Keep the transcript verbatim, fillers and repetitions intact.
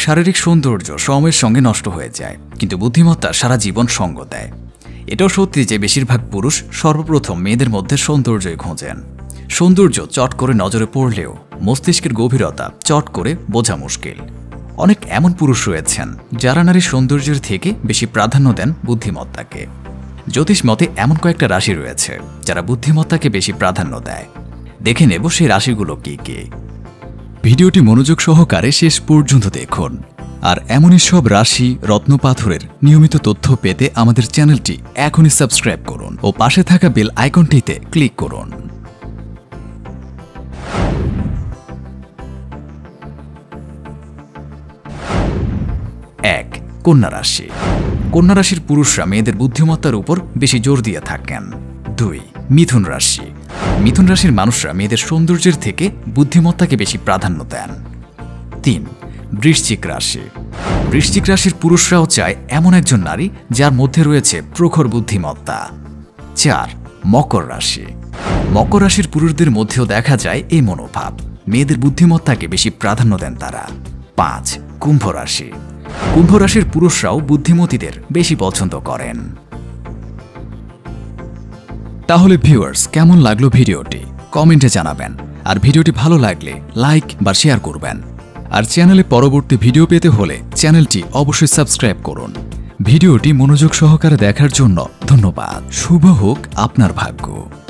শারীরিক সৌন্দর্য সময়ের সঙ্গে নষ্ট হয়ে যায়, কিন্তু বুদ্ধিমত্তা সারা জীবন সঙ্গ দেয়। এটাও সত্যি যে বেশিরভাগ পুরুষ সর্বপ্রথম মেয়েদের মধ্যে সৌন্দর্যই খোঁজেন। সৌন্দর্য চট করে নজরে পড়লেও মস্তিষ্কের গভীরতা চট করে বোঝা মুশকিল। অনেক এমন পুরুষ রয়েছেন যারা নারীর সৌন্দর্যের থেকে বেশি প্রাধান্য দেন বুদ্ধিমত্তাকে। জ্যোতিষ মতে এমন কয়েকটা রাশি রয়েছে যারা বুদ্ধিমত্তাকে বেশি প্রাধান্য দেয়। দেখে নেব সেই রাশিগুলো কি কি। ভিডিওটি মনোযোগ সহকারে শেষ পর্যন্ত দেখুন। আর এমনই সব রাশি রত্নপাথরের নিয়মিত তথ্য পেতে আমাদের চ্যানেলটি এখনই সাবস্ক্রাইব করুন ও পাশে থাকা বেল আইকনটিতে ক্লিক করুন। এক, কন্যা রাশি। কন্যা রাশির পুরুষরা মেয়েদের বুদ্ধিমত্তার উপর বেশি জোর দিয়ে থাকেন। দুই, মিথুন রাশি। মিথুন রাশির মানুষরা মেয়েদের সৌন্দর্যের থেকে বুদ্ধিমত্তাকে বেশি প্রাধান্য দেন। তিন, বৃশ্চিক রাশি। বৃশ্চিক রাশির পুরুষরাও চায় এমন একজন নারী যার মধ্যে রয়েছে প্রখর বুদ্ধিমত্তা। চার, মকর রাশি। মকর রাশির পুরুষদের মধ্যেও দেখা যায় এই মনোভাব, মেয়েদের বুদ্ধিমত্তাকে বেশি প্রাধান্য দেন তারা। পাঁচ, কুম্ভ রাশি। কুম্ভ রাশির পুরুষরাও বুদ্ধিমতীদের বেশি পছন্দ করেন। তাহলে ভিউয়ার্স, কেমন লাগলো ভিডিওটি কমেন্টে জানাবেন। আর ভিডিওটি ভালো লাগলে লাইক বা শেয়ার করবেন। আর চ্যানেলে পরবর্তী ভিডিও পেতে হলে চ্যানেলটি অবশ্যই সাবস্ক্রাইব করুন। ভিডিওটি মনোযোগ সহকারে দেখার জন্য ধন্যবাদ। শুভ হোক আপনার ভাগ্য।